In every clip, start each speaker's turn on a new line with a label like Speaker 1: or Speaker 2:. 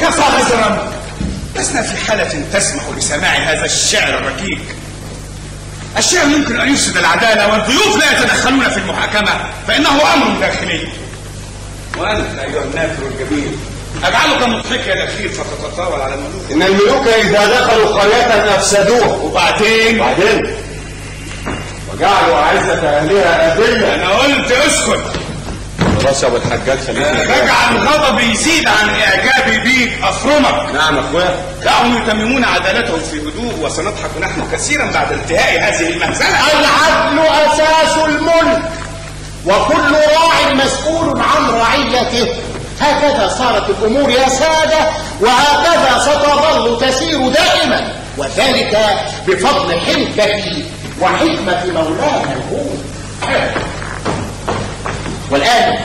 Speaker 1: وكفى عذرا. لسنا في حالة تسمح بسماع هذا الشعر الركيك. الشعر يمكن أن يفسد العدالة، والضيوف لا يتدخلون في المحاكمة، فإنه أمر داخلي. وأنت أيها النافر الجميل أجعلك مضحكا يا دخيل فتتطاول على الملوك.
Speaker 2: إن الملوك إذا دخلوا قرية أفسدوه.
Speaker 1: وبعدين
Speaker 2: وجعلوا أعزة أهلها أذلة.
Speaker 1: أنا قلت اسكت.
Speaker 2: خلاص يا أبو الحجاج خليك.
Speaker 1: تجعل غضبي يزيد عن إعجابي بيك أفرمك.
Speaker 2: نعم يا أخويا.
Speaker 1: دعهم يتممون عدالتهم في هدوء وسنضحك نحن كثيرا بعد انتهاء هذه المهزلة.
Speaker 3: العدل أساس الملك، وكل راع مسؤول عن رعيته. هكذا صارت الأمور يا سادة، وهكذا ستظل تسير دائما، وذلك بفضل حنكة وحكمة مولانا الهول. والآن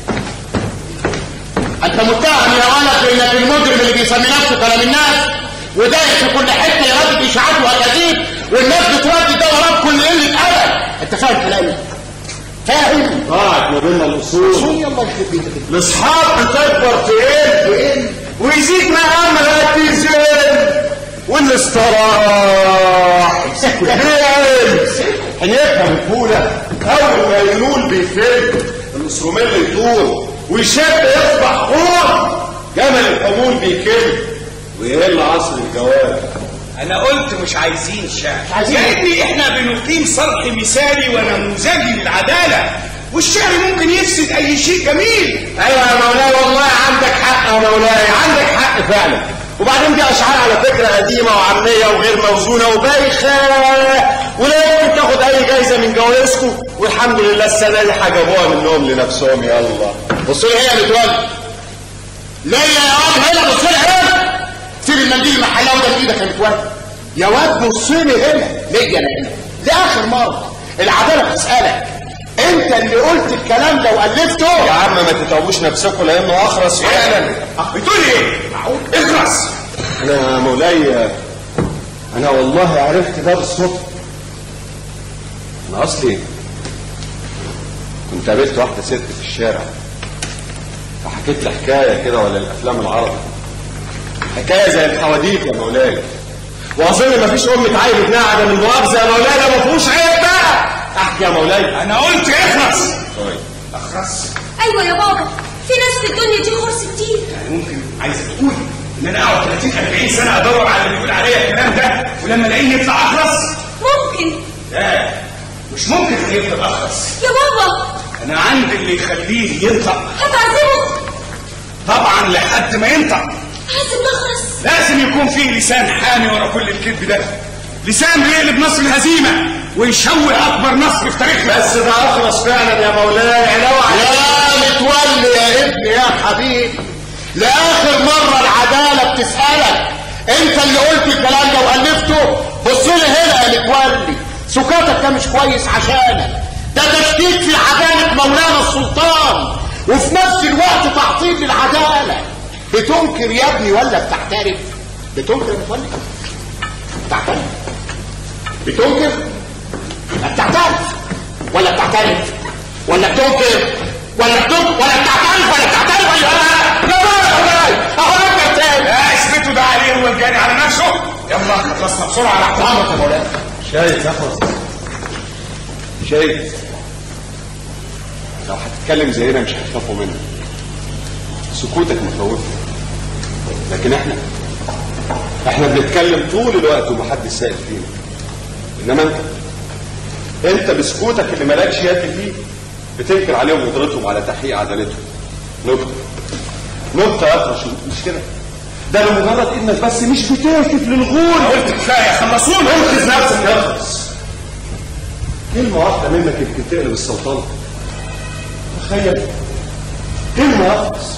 Speaker 3: أنت متهم يا ولد بأنك المجرم اللي بيسمي نفسه كلام الناس، ودايس في كل حتة يردد إشاعات وأكاذيب، والناس بتودي ده وراك كل قلة أدب. أنت فاهم كلامي؟ فاهم؟
Speaker 2: طلعت ما بيننا الأصول.
Speaker 3: يلا يخرب بيتك.
Speaker 2: الأصحاب بتكبر تقل ويزيد مقامها تزيد، والاستراح هنفهم الفولة. أول ما ينول بيفل الإسروميل يطول ويشب يصبح حور، جمل الحمول بيكل ويقل عصر الجواب.
Speaker 1: أنا قلت مش عايزين شعر، لأن إحنا بنقيم صرح مثالي ونموذجي للعدالة، والشعر ممكن يفسد أي شيء جميل.
Speaker 2: أيوة يا مولاي، والله عندك حق يا مولاي، عندك حق فعلا. وبعدين دي أشعار على فكرة قديمة وعامية وغير موزونة وبايخة، ولا يمكن تاخد أي جايزة من جوائزكم، والحمد لله السنة دي حجبوها منهم لنفسهم. يلا
Speaker 3: بص لي هنا متولي. لا يا واد هنا، بص لي هنا. سيب المنديل المحلاوي ده في ايدك يا متولي. يا واد بص لي هنا. ليه انا هنا؟ لآخر مرة العدالة بتسألك، انت اللي قلت الكلام ده وألفته؟
Speaker 2: يا عم ما تتعبوش نفسكم لأنه أخرس فعلا.
Speaker 1: بتقول إيه؟ معقول؟ اخرس.
Speaker 2: أنا مولاي، أنا والله عرفت ده بالصدفة. أنا أصلي كنت قابلت واحدة ست في الشارع، فحكيت لي حكاية كده ولا الأفلام العربي، حكاية زي الحواديت يا مولاي. وأظن مفيش أم تعايب ابنها عدم المؤاخذة يا مولاي، ده مفهوش عيب بقى. أحكي يا مولاي.
Speaker 1: أنا قلت اخرس.
Speaker 2: طيب
Speaker 1: اخرس.
Speaker 4: أيوة يا بابا، في ناس في الدنيا دي خرس كتير.
Speaker 1: يعني ممكن عايزة تقول إن أنا أقعد 30-40 سنة أدور على اللي بيقول عليا الكلام ده، ولما ألاقيه يطلع أخرس؟
Speaker 4: ممكن.
Speaker 1: لا مش ممكن يفضل أخرس
Speaker 4: يا بابا.
Speaker 1: أنا عندي اللي يخليه ينطق.
Speaker 4: هتعذبه؟
Speaker 1: طبعا لحد ما ينطق.
Speaker 4: لازم نخرس.
Speaker 1: لازم يكون فيه لسان حامي ورا كل الكذب ده، لسان بيقلب نصر الهزيمة ويشوه أكبر نصر في تاريخنا.
Speaker 2: بس ده أخرس فعلا يا مولاي.
Speaker 3: يا متولي يا ابني يا حبيبي، لآخر مرة العدالة بتسألك، انت اللي قلت الكلام ده وألفته. بص لي هنا يا متولي، سكاتك ده مش كويس عشانك، ده تشكيك في عدالة مولانا السلطان، وفي نفس الوقت تعطيل للعدالة. بتنكر يا ابني ولا بتعترف؟ بتنكر يا متولي؟ بتعترف؟ بتنكر؟ بتعترف ولا بتعترف؟ ولا بتنكر؟ ولا بتعترف ولا بتعترف ولا لا اهو انت تاني.
Speaker 1: لا اثبتوا ده عليه، هو الجاني على نفسه. يلا خلصنا بسرعة على احترامك يا مولانا.
Speaker 2: شايف يا أخرس؟ شايف؟ لو هتتكلم زينا مش هتخافوا منك، سكوتك مخوفنا، لكن احنا بنتكلم طول الوقت ومحدش سائل فينا. انما انت بسكوتك اللي مالكش يد فيه بتنكر عليهم قدرتهم على تحقيق عدالتهم. نقطة يا أخرس، مش كده؟ ده لمجرد انك بس مش بتهتف للغول.
Speaker 1: قلت كفاية، خلصونا.
Speaker 2: انقذ نفسك يا أخرس. كلمة واحدة منك يمكن تقلب السلطنة. تخيل، كلمة يا أخرس،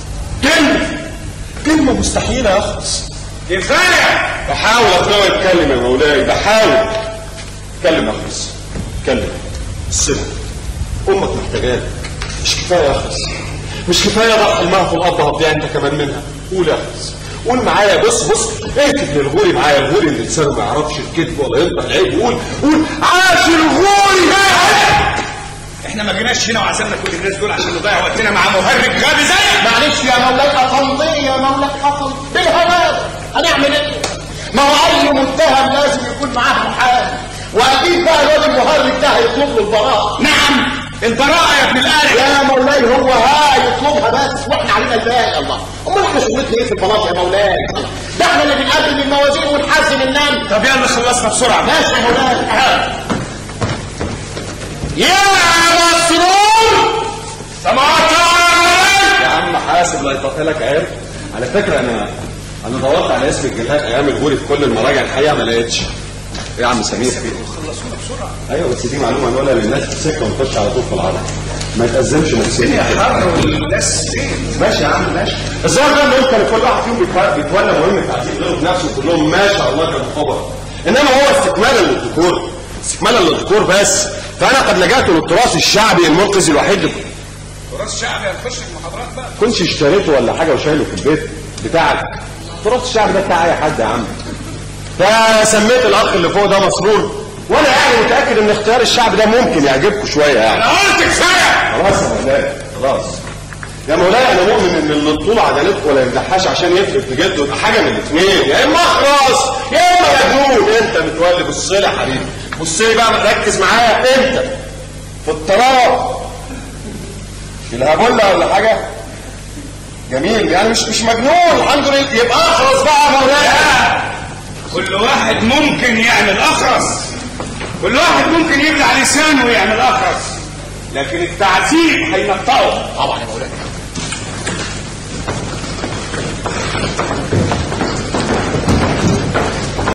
Speaker 2: كلمة مستحيلة يا أخرس.
Speaker 1: كفاية.
Speaker 2: بحاول أقنعه يتكلم يا مولاي، بحاول. اتكلم يا أخرس، اتكلم. السر أمك محتاجاك. مش كفاية يا أخرس، مش كفاية ضحى الماء في الأرض هتضيع أنت كمان منها. قول يا أخرس، قول معايا. بص اكتب للغوري معايا، الغوري اللي لسانه ما يعرفش الكذب ولا يطبع العيب. قول عاش الغوري.
Speaker 1: احنا ما جيناش هنا وعزمنا كل الناس دول عشان نضيع وقتنا مع مهرج غبي زيك.
Speaker 3: معلش يا مولاي اطلي يا مولاي اطل بالهواء، هنعمل ايه؟ ما هو اي متهم لازم يكون معاه محامي، واكيد بقى الواد المهرج ده هيطلب له البراءه.
Speaker 1: نعم البراءه يا ابن القارئ.
Speaker 3: يا مولاي هو يطلبها بس واحنا علينا الباقي. الله امال احنا شغلتنا ايه في البلاط يا مولاي؟ ده احنا اللي بنقدم الموازين ونحزم النمل.
Speaker 1: طب يلا خلصنا بسرعه.
Speaker 3: ماشي يا مولاي. يا مسرور
Speaker 1: سمعت
Speaker 2: يا عم حاسب لا يطفلك عيب. على فكره انا دورت على اسم الجهات ايام الجوري في كل المراجع الحقيقه ما لقيتش. ايه يا عم سمير في
Speaker 1: خلصونا بسرعه.
Speaker 2: ايوه بس دي معلومه نقولها للناس في السكه ونخش على طول في العرض. ما يتأزمش نفسيا
Speaker 1: يا حر والناس فين؟
Speaker 2: ماشي يا عم ماشي. الظاهر ده ان انت كل واحد فيهم بيتولى مهمه تعذيب غيره بنفسه كلهم ما شاء الله كانوا خبر. انما هو استكمالا للذكور بس. فانا قد لجأت للتراث الشعبي المنقذ الوحيد لكم.
Speaker 1: تراث شعبي هنخش المحاضرات بقى.
Speaker 2: كنتش اشتريته ولا حاجه وشايله في البيت بتاعك. التراث الشعبي ده بتاع اي حد يا عم. فسميت الاخ اللي فوق ده مسرور، وانا يعني متاكد ان اختيار الشعب ده ممكن يعجبكم شويه يعني.
Speaker 1: انا قلت كفايه.
Speaker 2: خلاص يا مولاي خلاص يا مولاي. انا مؤمن ان اللي طول عدالتكم ولا يمدحهاش عشان يفرق في جده يبقى حاجه من الاثنين، يا اما اخرس يا اما مجنون. انت متولي بص لي يا حبيبي، بص لي بقى ركز معايا. انت في الطراف الهبله ولا حاجه جميل يعني مش مجنون الحمد لله. يبقى اخرس بقى يا مولاي.
Speaker 1: كل واحد ممكن يعمل اخرس، كل واحد ممكن يبلع لسانه ويعمل اخرس، لكن التعذيب هينطقه.
Speaker 3: طبعا يا مولاي.